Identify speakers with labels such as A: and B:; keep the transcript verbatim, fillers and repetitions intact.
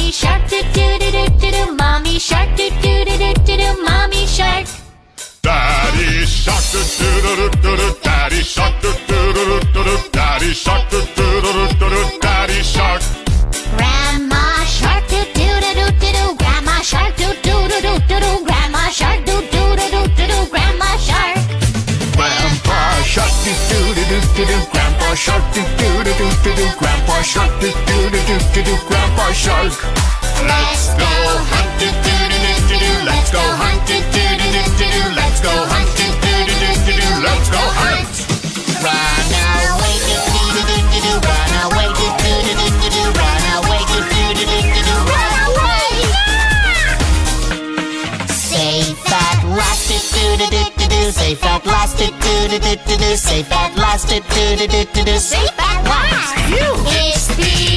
A: Mommy shark, do do do do do do. Mommy shark, do do do do do do. Mommy shark.
B: Daddy shark, do do do do do. Daddy shark, do do do do do. Daddy shark, do do do do do. Daddy shark.
A: Grandma shark, do do do do do do. Grandma shark, do do do do do do. Grandma shark, do do do do do do. Grandma shark.
C: Grandpa shark, do do do do do do. Grandpa shark, do do do do do do. Grandpa shark, do do do do do do. Grandpa shark.
A: Let's go hunt, do do do do do do. Let's go hunt, do do do do do do. Let's go hunt, do do do do do do. Let's go hunt. Run away, do do do do do do. Run away, do do do do do do. Run away, do do do do do do. Run away. Safe at last, do do do do do do. Safe at last, do do do do do do. Safe at last, do do do do do. Safe at last. It's the